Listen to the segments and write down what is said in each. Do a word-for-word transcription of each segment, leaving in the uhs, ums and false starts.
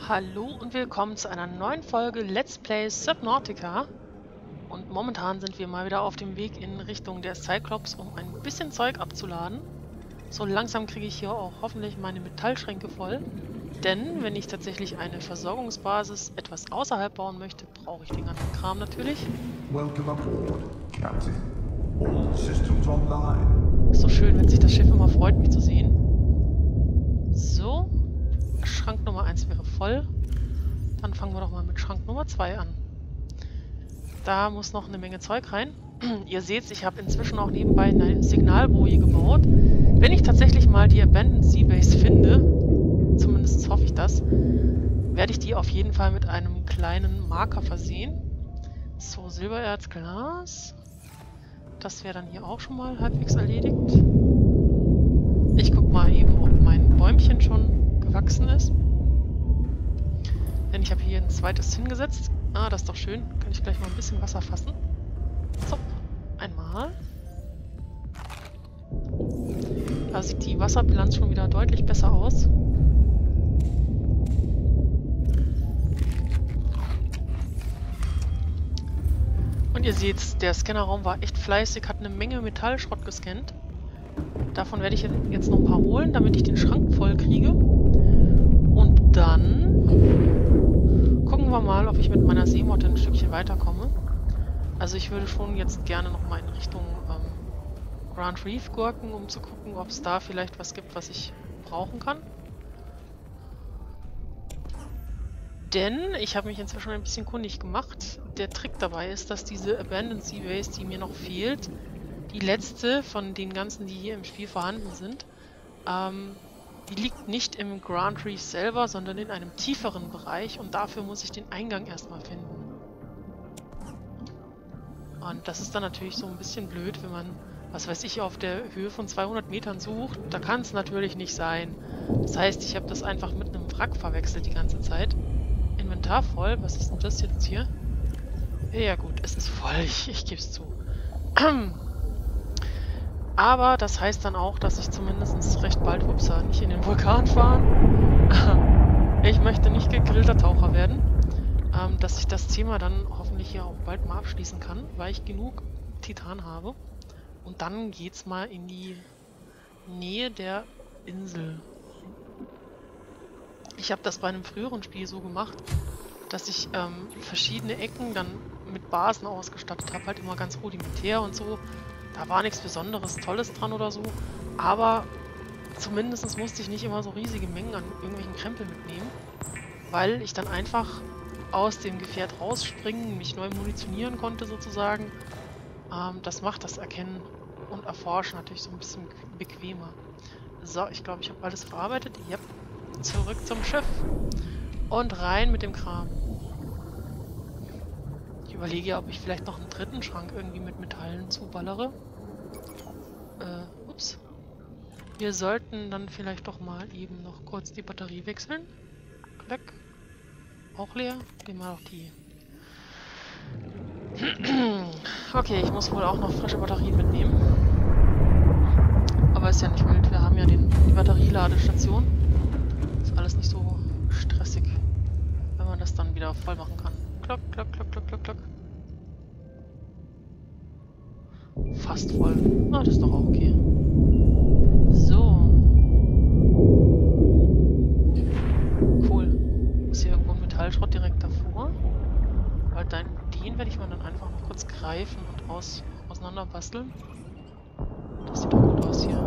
Hallo und willkommen zu einer neuen Folge Let's Play Subnautica. Und momentan sind wir mal wieder auf dem Weg in Richtung der Cyclops, um ein bisschen Zeug abzuladen. So langsam kriege ich hier auch hoffentlich meine Metallschränke voll. Denn wenn ich tatsächlich eine Versorgungsbasis etwas außerhalb bauen möchte, brauche ich den ganzen Kram natürlich. Welcome aboard, Captain. All systems online. Ist so schön, wenn sich das Schiff immer freut, mich zu sehen. So. Schrank Nummer eins wäre voll. Dann fangen wir doch mal mit Schrank Nummer zwei an. Da muss noch eine Menge Zeug rein. Ihr seht, ich habe inzwischen auch nebenbei eine Signalboje gebaut. Wenn ich tatsächlich mal die Abandoned Seabase finde, zumindest hoffe ich das, werde ich die auf jeden Fall mit einem kleinen Marker versehen. So, Silbererz, Glas. Das wäre dann hier auch schon mal halbwegs erledigt. Ich gucke mal eben, ob mein Bäumchen schon gewachsen ist. Denn ich habe hier ein zweites hingesetzt. Ah, das ist doch schön. Kann ich gleich mal ein bisschen Wasser fassen. So, einmal. Da sieht die Wasserbilanz schon wieder deutlich besser aus. Und ihr seht, der Scannerraum war echt fleißig, hat eine Menge Metallschrott gescannt. Davon werde ich jetzt noch ein paar holen, damit ich den Schrank voll kriege. Und dann gucken wir mal, ob ich mit meiner Seemotte ein Stückchen weiterkomme. Also ich würde schon jetzt gerne noch mal in Richtung ähm, Grand Reef gurken, um zu gucken, ob es da vielleicht was gibt, was ich brauchen kann. Denn ich habe mich inzwischen ein bisschen kundig gemacht. Der Trick dabei ist, dass diese Abandoned Seabase, die mir noch fehlt, die letzte von den ganzen, die hier im Spiel vorhanden sind, ähm, die liegt nicht im Grand Reef selber, sondern in einem tieferen Bereich und dafür muss ich den Eingang erstmal finden. Und das ist dann natürlich so ein bisschen blöd, wenn man, was weiß ich, auf der Höhe von zweihundert Metern sucht. Da kann es natürlich nicht sein. Das heißt, ich habe das einfach mit einem Wrack verwechselt die ganze Zeit. Inventar voll, was ist denn das jetzt hier? Ja gut, es ist voll, ich, ich gebe es zu. Aber das heißt dann auch, dass ich zumindest recht bald, upsa, nicht in den Vulkan fahren. Ich möchte nicht gegrillter Taucher werden. Ähm, dass ich das Thema dann hoffentlich hier auch bald mal abschließen kann, weil ich genug Titan habe. Und dann geht's mal in die Nähe der Insel. Ich habe das bei einem früheren Spiel so gemacht, dass ich ähm, verschiedene Ecken dann mit Basen ausgestattet habe, halt immer ganz rudimentär und so. Da war nichts Besonderes, Tolles dran oder so, aber zumindest musste ich nicht immer so riesige Mengen an irgendwelchen Krempel mitnehmen, weil ich dann einfach aus dem Gefährt rausspringen, mich neu munitionieren konnte sozusagen. Ähm, das macht das Erkennen und Erforschen natürlich so ein bisschen bequemer. So, ich glaube, ich habe alles verarbeitet. Yep. Zurück zum Schiff und rein mit dem Kram. Ich überlege ja, ob ich vielleicht noch einen dritten Schrank irgendwie mit Metallen zuballere. Äh, ups. Wir sollten dann vielleicht doch mal eben noch kurz die Batterie wechseln. Klack. Auch leer. Nehmen wir noch die. Okay, ich muss wohl auch noch frische Batterien mitnehmen. Aber ist ja nicht wild. Wir haben ja den, die Batterieladestation. Ist alles nicht so stressig, wenn man das dann wieder voll machen kann. Klock, klock, klock, klock, klock, klock. Fast voll. Ah, das ist doch auch okay. So. Cool. Ist hier irgendwo ein Metallschrott direkt davor? Weil dann, den werde ich mal dann einfach noch kurz greifen und aus, auseinander basteln. Das sieht doch gut aus hier.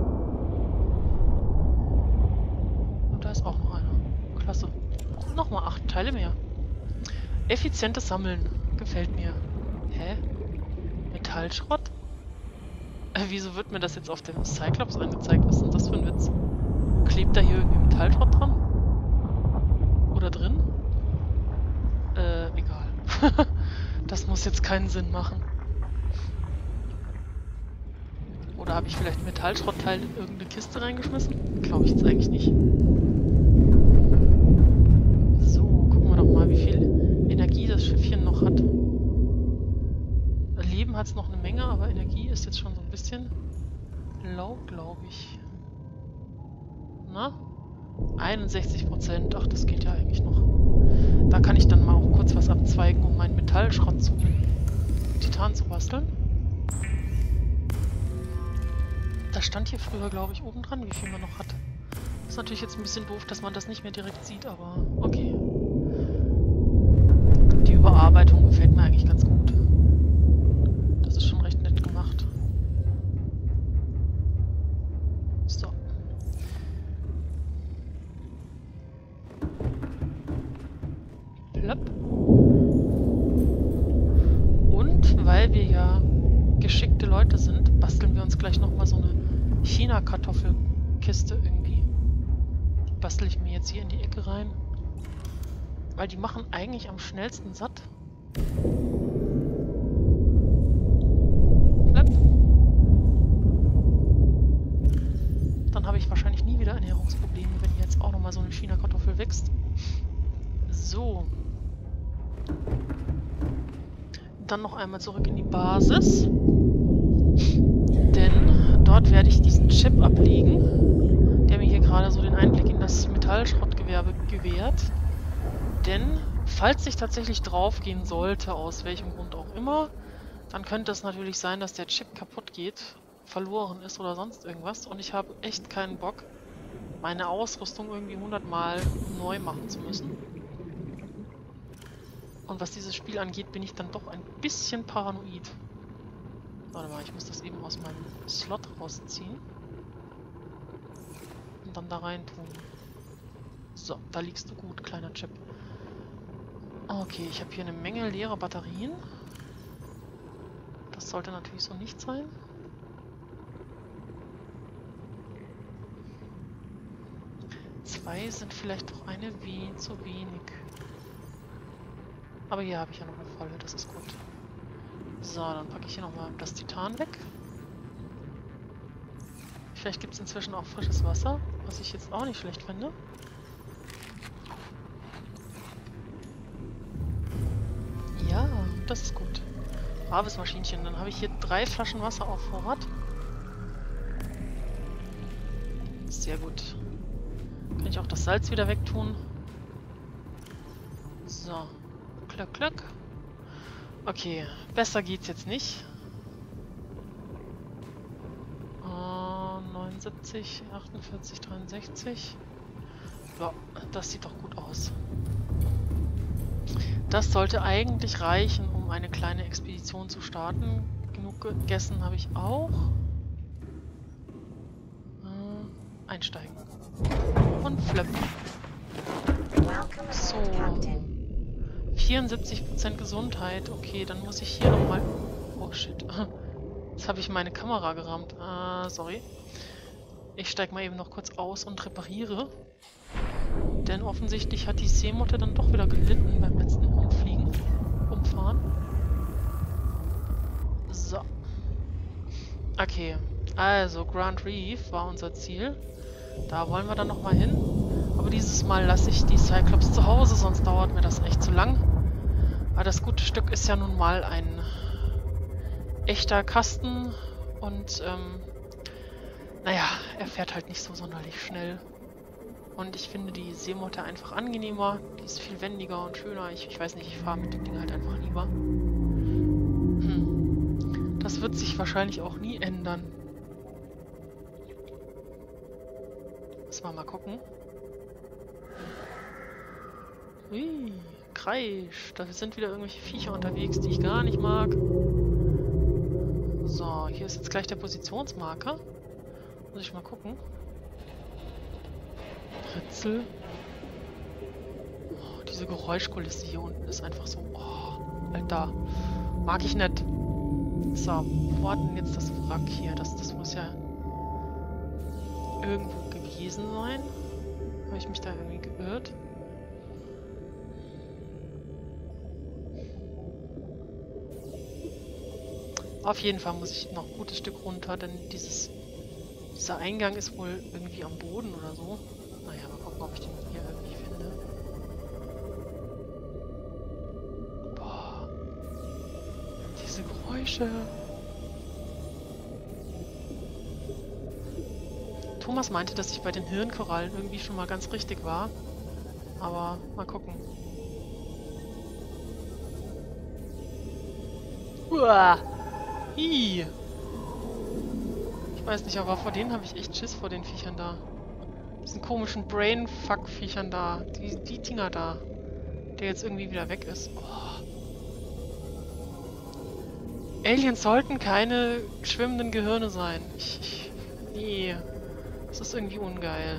Und da ist auch noch einer. Klasse. Nochmal acht Teile mehr. Effizientes Sammeln. Gefällt mir. Hä? Metallschrott? Äh, wieso wird mir das jetzt auf dem Cyclops angezeigt? Was ist denn das für ein Witz? Klebt da hier irgendwie Metallschrott dran? Oder drin? Äh, egal. Das muss jetzt keinen Sinn machen. Oder habe ich vielleicht ein Metallschrottteil in irgendeine Kiste reingeschmissen? Glaube ich jetzt eigentlich nicht. So, gucken wir doch mal, wie viel Energie das Schiffchen noch hat. Leben hat es noch eine Menge, aber Energie ist jetzt schon so ein bisschen low, glaube ich. Na? einundsechzig Prozent. Ach, das geht ja eigentlich noch. Da kann ich dann mal auch kurz was abzweigen, um meinen Metallschrott zu Titan zu basteln. Da stand hier früher, glaube ich, oben dran, wie viel man noch hat. Ist natürlich jetzt ein bisschen doof, dass man das nicht mehr direkt sieht, aber okay. Die Überarbeitung gefällt mir eigentlich ganz gut. Das ist schon recht nett gemacht. So. Plöpp. Und weil wir ja geschickte Leute sind, basteln wir uns gleich nochmal so eine China-Kartoffelkiste irgendwie. Die bastel ich mir jetzt hier in die Ecke rein. Weil die machen eigentlich am schnellsten satt. Plöpp. Dann habe ich wahrscheinlich nie wieder Ernährungsprobleme, wenn hier jetzt auch nochmal so eine China-Kartoffel wächst. So. Dann noch einmal zurück in die Basis. Denn dort werde ich diesen Chip ablegen, der mir hier gerade so den Einblick in das Metallschrottgewerbe gewährt. Denn falls ich tatsächlich draufgehen sollte, aus welchem Grund auch immer, dann könnte es natürlich sein, dass der Chip kaputt geht, verloren ist oder sonst irgendwas. Und ich habe echt keinen Bock, meine Ausrüstung irgendwie hundertmal neu machen zu müssen. Und was dieses Spiel angeht, bin ich dann doch ein bisschen paranoid. Warte mal, ich muss das eben aus meinem Slot rausziehen. Und dann da rein tun. So, da liegst du gut, kleiner Chip. Okay, ich habe hier eine Menge leere Batterien. Das sollte natürlich so nicht sein. Zwei sind vielleicht doch eine wie zu wenig. Aber hier habe ich ja noch eine volle, das ist gut. So, dann packe ich hier nochmal das Titan weg. Vielleicht gibt es inzwischen auch frisches Wasser, was ich jetzt auch nicht schlecht finde. Ja, das ist gut. Braves Maschinchen. Dann habe ich hier drei Flaschen Wasser auf Vorrat. Sehr gut. Kann ich auch das Salz wieder wegtun. So. Klack, klack. Okay, besser geht's jetzt nicht. Uh, neunundsiebzig, achtundvierzig, dreiundsechzig. Ja, das sieht doch gut aus. Das sollte eigentlich reichen, um eine kleine Expedition zu starten. Genug gegessen habe ich auch. Uh, einsteigen. Und flöpp. So. vierundsiebzig Prozent Gesundheit. Okay, dann muss ich hier nochmal... Oh shit. Jetzt habe ich meine Kamera gerammt. Ah, sorry. Ich steige mal eben noch kurz aus und repariere. Denn offensichtlich hat die Seemotte dann doch wieder gelitten beim letzten Umfliegen. Umfahren. So. Okay. Also, Grand Reef war unser Ziel. Da wollen wir dann nochmal hin. Aber dieses Mal lasse ich die Cyclops zu Hause, sonst dauert mir das echt zu lang. Aber das gute Stück ist ja nun mal ein echter Kasten und ähm, naja, er fährt halt nicht so sonderlich schnell. Und ich finde die Seemotte einfach angenehmer, die ist viel wendiger und schöner. Ich, ich weiß nicht, ich fahre mit dem Ding halt einfach lieber. Hm. Das wird sich wahrscheinlich auch nie ändern. Müssen wir mal gucken. Ui, Kreisch. Da sind wieder irgendwelche Viecher unterwegs, die ich gar nicht mag. So, hier ist jetzt gleich der Positionsmarker. Muss ich mal gucken. Ritzel. Oh, diese Geräuschkulisse hier unten ist einfach so... Oh, Alter. Mag ich nicht. So, wo hat denn jetzt das Wrack hier? Das, das muss ja irgendwo gewesen sein. Habe ich mich da irgendwie geirrt? Auf jeden Fall muss ich noch ein gutes Stück runter, denn dieses, dieser Eingang ist wohl irgendwie am Boden oder so. Naja, mal gucken, ob ich den hier irgendwie finde. Boah. Diese Geräusche. Thomas meinte, dass ich bei den Hirnkorallen irgendwie schon mal ganz richtig war. Aber mal gucken. Uah. Ih. Ich weiß nicht, aber vor denen habe ich echt Schiss, vor den Viechern da. Diesen komischen Brainfuck-Viechern da. Die, die Dinger da. Der jetzt irgendwie wieder weg ist. Oh. Aliens sollten keine schwimmenden Gehirne sein. Ich, ich, nee. Das ist irgendwie ungeil.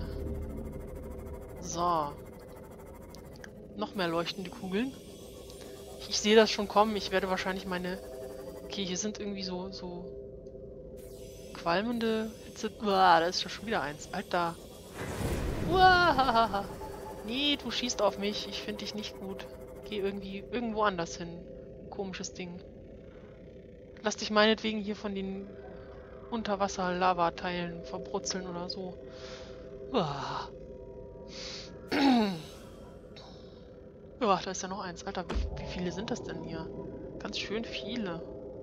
So. Noch mehr leuchtende Kugeln. Ich, ich sehe das schon kommen. Ich werde wahrscheinlich meine... Okay, hier sind irgendwie so... so qualmende Hitze... Uah, da ist schon wieder eins. Alter. Uah. Nee, du schießt auf mich. Ich finde dich nicht gut. Geh irgendwie irgendwo anders hin. Komisches Ding. Lass dich meinetwegen hier von den Unterwasser-Lava-Teilen verbrutzeln oder so. Uah. Ja, da ist ja noch eins. Alter, wie, wie viele sind das denn hier? Ganz schön viele.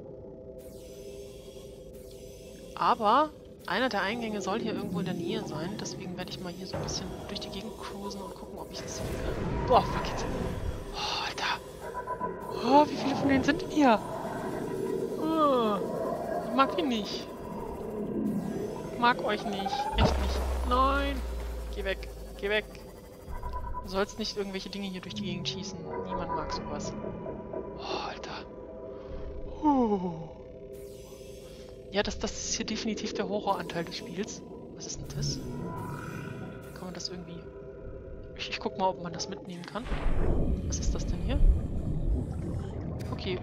Aber einer der Eingänge soll hier irgendwo in der Nähe sein. Deswegen werde ich mal hier so ein bisschen durch die Gegend cruisen und gucken, ob ich das finde. Boah, fuck it. Oh, Alter. Oh, wie viele von denen sind denn hier? Oh, ich mag ihn nicht. Ich mag euch nicht. Echt nicht. Nein. Geh weg. Geh weg. Du sollst nicht irgendwelche Dinge hier durch die Gegend schießen. Niemand mag sowas. Oh, Alter. Uh. Ja, das, das ist hier definitiv der Horroranteil des Spiels. Was ist denn das? Kann man das irgendwie... Ich, ich guck mal, ob man das mitnehmen kann. Was ist das denn hier? Okay.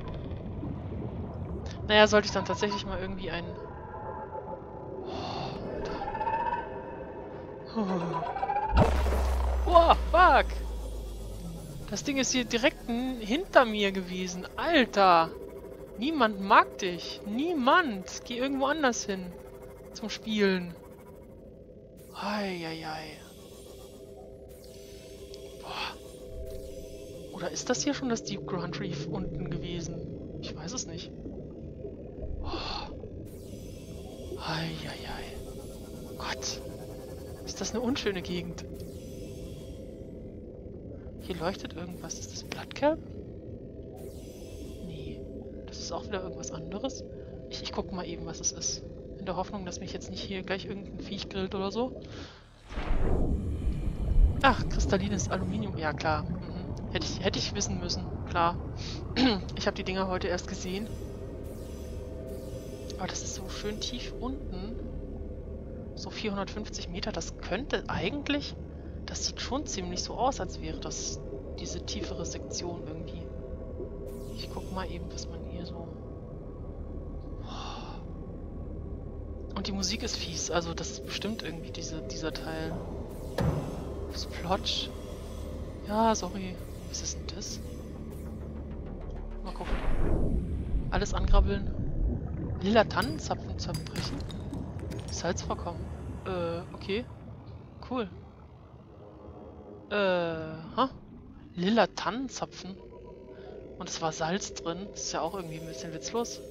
Naja, sollte ich dann tatsächlich mal irgendwie ein... Oh, Alter. Oh. Oh, fuck! Das Ding ist hier direkt hinter mir gewesen. Alter! Niemand mag dich. Niemand. Geh irgendwo anders hin. Zum Spielen. Eieiei. Boah. Oder ist das hier schon das Deep Grand Reef unten gewesen? Ich weiß es nicht. Oh. Eieiei. Gott. Ist das eine unschöne Gegend. Hier leuchtet irgendwas. Ist das Blattkelb? Nee. Das ist auch wieder irgendwas anderes. Ich, ich gucke mal eben, was es ist. In der Hoffnung, dass mich jetzt nicht hier gleich irgendein Viech grillt oder so. Ach, kristallines Aluminium. Ja, klar. Mhm. Hätte ich, hätte ich wissen müssen. Klar. Ich habe die Dinger heute erst gesehen. Aber das ist so schön tief unten. So vierhundertfünfzig Meter. Das könnte eigentlich... Das sieht schon ziemlich so aus, als wäre das diese tiefere Sektion irgendwie. Ich guck mal eben, was man hier so... Und die Musik ist fies, also das ist bestimmt irgendwie diese, dieser Teil. Splotch. Ja, sorry. Was ist denn das? Mal gucken. Alles angrabbeln. Lila Tannenzapfen zerbrechen. Salz vorkommen. Äh, okay. Cool. Äh, ha? Lila Tannenzapfen. Und es war Salz drin. Das ist ja auch irgendwie ein bisschen witzlos.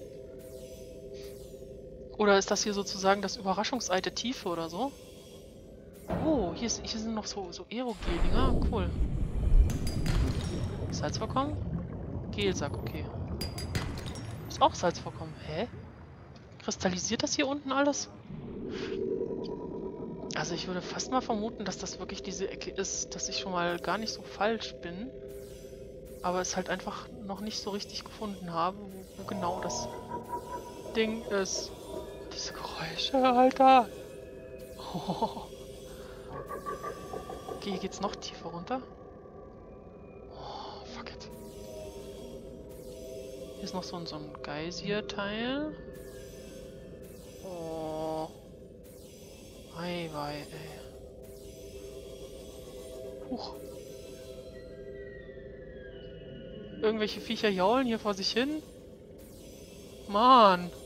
Oder ist das hier sozusagen das Überraschungsei der Tiefe oder so? Oh, hier, ist, hier sind noch so, so Aerogel-Dinger. Cool. Salz vorkommen? Gelsack, okay. Ist auch Salz vorkommen. Hä? Kristallisiert das hier unten alles? Also ich würde fast mal vermuten, dass das wirklich diese Ecke ist, dass ich schon mal gar nicht so falsch bin. Aber es halt einfach noch nicht so richtig gefunden habe, wo, wo genau das Ding ist. Diese Geräusche, Alter! Oh. Okay, hier geht's noch tiefer runter. Oh, fuck it. Hier ist noch so ein, so ein Geysir-Teil. Oh. Ei, wei, ey. Huch. Irgendwelche Viecher jaulen hier vor sich hin. Mann.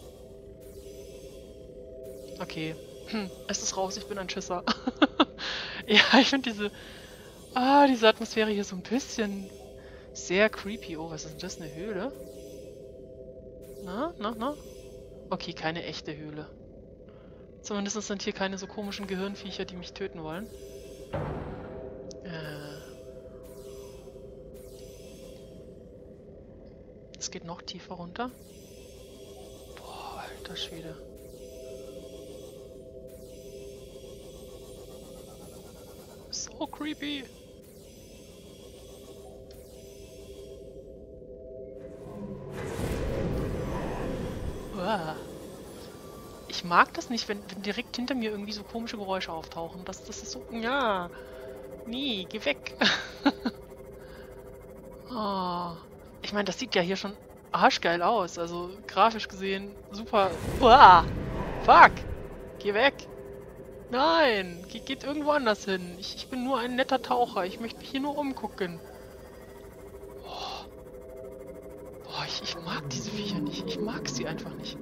Okay. Hm, es ist raus, ich bin ein Schisser. Ja, ich finde diese... Ah, diese Atmosphäre hier so ein bisschen... Sehr creepy. Oh, was ist denn das? Eine Höhle? Na, na, na? Okay, keine echte Höhle. Zumindest sind hier keine so komischen Gehirnviecher, die mich töten wollen. Äh. Es geht noch tiefer runter. Boah, alter Schwede. So creepy. Uah. Ich mag das nicht, wenn, wenn direkt hinter mir irgendwie so komische Geräusche auftauchen. Das, das ist so... Ja. Nee, geh weg. Oh. Ich meine, das sieht ja hier schon arschgeil aus. Also grafisch gesehen super... Uah. Fuck. Geh weg. Nein. Ge geht irgendwo anders hin. Ich, ich bin nur ein netter Taucher. Ich möchte mich hier nur umgucken. Oh. Boah, ich, ich mag diese Viecher nicht. Ich mag sie einfach nicht.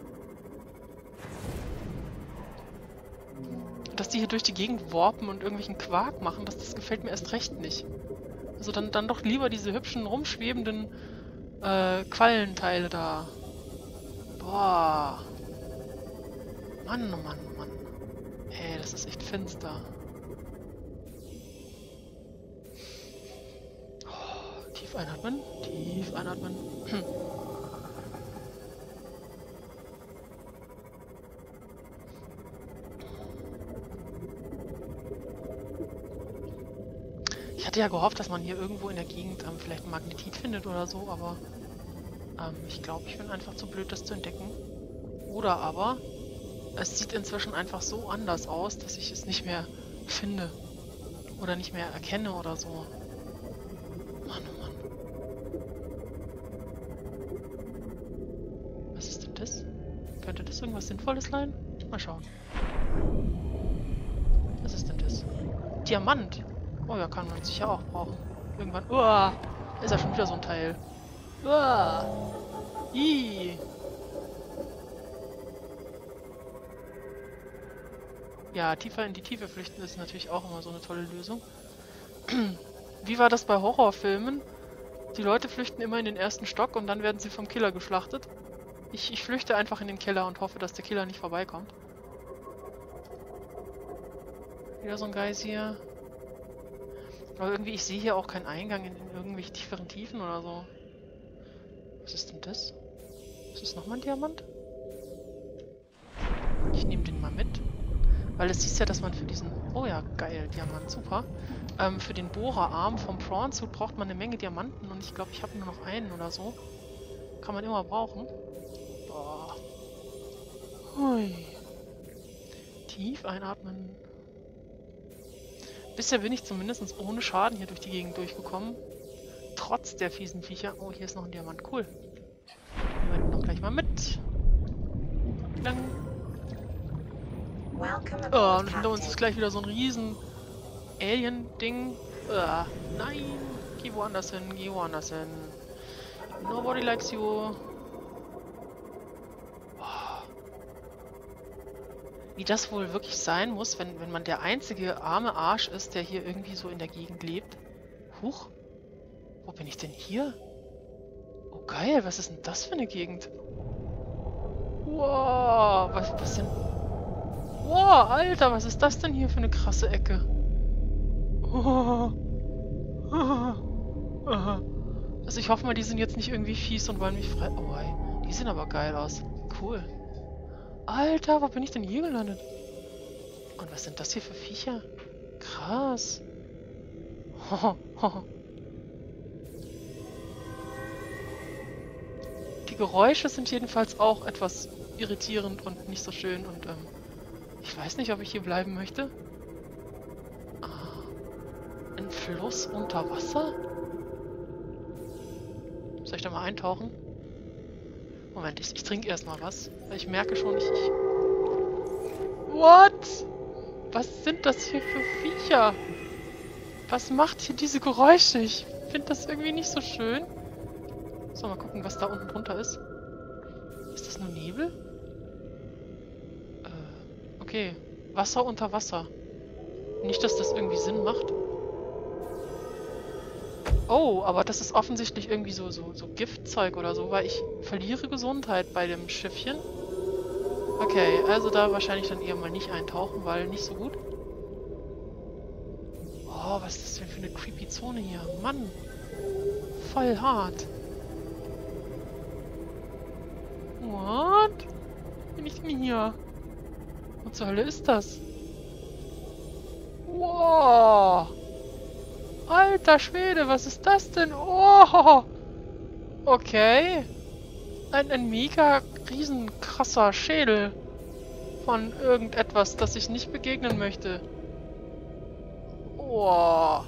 Dass die hier durch die Gegend warpen und irgendwelchen Quark machen, das, das gefällt mir erst recht nicht. Also dann, dann doch lieber diese hübschen, rumschwebenden äh, Quallenteile da. Boah. Mann, oh Mann, oh Mann. Ey, das ist echt finster. Oh, tief einatmen, tief einatmen. Hm. Ich hatte ja gehofft, dass man hier irgendwo in der Gegend ähm, vielleicht ein Magnetit findet oder so, aber ähm, ich glaube, ich bin einfach zu blöd, das zu entdecken. Oder aber es sieht inzwischen einfach so anders aus, dass ich es nicht mehr finde oder nicht mehr erkenne oder so. Mann, oh Mann. Was ist denn das? Könnte das irgendwas Sinnvolles sein? Mal schauen. Was ist denn das? Diamant! Oh ja, kann man sicher auch brauchen. Irgendwann. Uah, ist ja schon wieder so ein Teil. Uah. Ih. Ja, tiefer in die Tiefe flüchten ist natürlich auch immer so eine tolle Lösung. Wie war das bei Horrorfilmen? Die Leute flüchten immer in den ersten Stock und dann werden sie vom Killer geschlachtet. Ich, ich flüchte einfach in den Keller und hoffe, dass der Killer nicht vorbeikommt. Wieder so ein Geysir. Aber irgendwie, ich sehe hier auch keinen Eingang in, in irgendwelche tieferen Tiefen oder so. Was ist denn das? Ist das nochmal ein Diamant? Ich nehme den mal mit. Weil es hieß ja, dass man für diesen... Oh ja, geil, Diamant, super. Ähm, für den Bohrerarm vom Prawn Suit braucht man eine Menge Diamanten und ich glaube, ich habe nur noch einen oder so. Kann man immer brauchen. Boah. Hui. Tief einatmen. Bisher bin ich zumindest ohne Schaden hier durch die Gegend durchgekommen. Trotz der fiesen Viecher. Oh, hier ist noch ein Diamant. Cool. Nehmen wir den noch gleich mal mit. Lang. Oh, und hinter uns ist gleich wieder so ein riesen Alien-Ding. Uh, nein. Geh woanders hin. Geh woanders hin. Nobody likes you. Wie das wohl wirklich sein muss, wenn, wenn man der einzige arme Arsch ist, der hier irgendwie so in der Gegend lebt. Huch, wo bin ich denn hier? Oh geil, was ist denn das für eine Gegend? Wow, was, was denn? Wow, Alter, was ist das denn hier für eine krasse Ecke? Oh. Also ich hoffe mal, die sind jetzt nicht irgendwie fies und wollen mich frei... Oh, ey, die sehen aber geil aus. Cool. Alter, wo bin ich denn hier gelandet? Und was sind das hier für Viecher? Krass. Die Geräusche sind jedenfalls auch etwas irritierend und nicht so schön und ähm, ich weiß nicht, ob ich hier bleiben möchte. Ah, ein Fluss unter Wasser? Soll ich da mal eintauchen? Moment, ich, ich trinke erstmal was. Weil ich merke schon, ich, ich... What? Was sind das hier für Viecher? Was macht hier diese Geräusche? Ich finde das irgendwie nicht so schön. So, mal gucken, was da unten drunter ist. Ist das nur Nebel? Äh, okay. Wasser unter Wasser. Nicht, dass das irgendwie Sinn macht. Oh, aber das ist offensichtlich irgendwie so, so, so Giftzeug oder so, weil ich verliere Gesundheit bei dem Schiffchen. Okay, also da wahrscheinlich dann eher mal nicht eintauchen, weil nicht so gut. Oh, was ist das denn für eine creepy Zone hier? Mann! Voll hart. What? Bin ich denn hier? Was zur Hölle ist das? Wow! Alter Schwede, was ist das denn? Oh! Okay. Ein, ein mega riesen krasser Schädel von irgendetwas, das ich nicht begegnen möchte. Oh.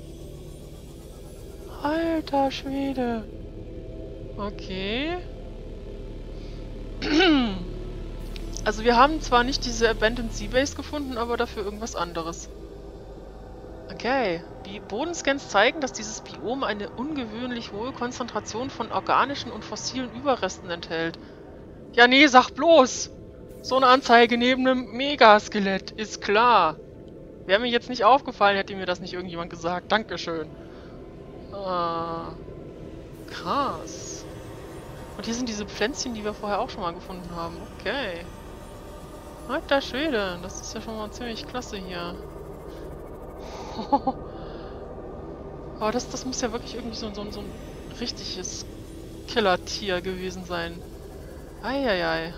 Alter Schwede. Okay. Also wir haben zwar nicht diese Abandoned Seabase gefunden, aber dafür irgendwas anderes. Okay. Die Bodenscans zeigen, dass dieses Biom eine ungewöhnlich hohe Konzentration von organischen und fossilen Überresten enthält. Ja, nee, sag bloß! So eine Anzeige neben einem Megaskelett, ist klar. Wäre mir jetzt nicht aufgefallen, hätte mir das nicht irgendjemand gesagt. Dankeschön. Ah, krass. Und hier sind diese Pflänzchen, die wir vorher auch schon mal gefunden haben. Okay. Alter Schwede, das ist ja schon mal ziemlich klasse hier. Aber das, das muss ja wirklich irgendwie so, so, so ein richtiges Killertier gewesen sein. Eieiei.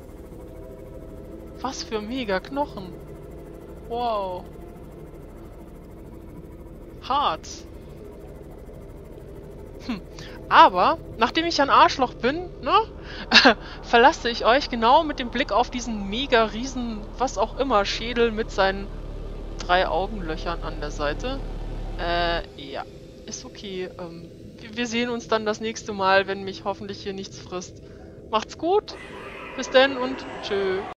Was für mega Knochen. Wow. Hart. Hm. Aber, nachdem ich ein Arschloch bin, ne, verlasse ich euch genau mit dem Blick auf diesen mega riesen, was auch immer, Schädel mit seinen drei Augenlöchern an der Seite. Äh, ja. Ist okay. Ähm, wir, wir sehen uns dann das nächste Mal, wenn mich hoffentlich hier nichts frisst. Macht's gut. Bis denn und tschö.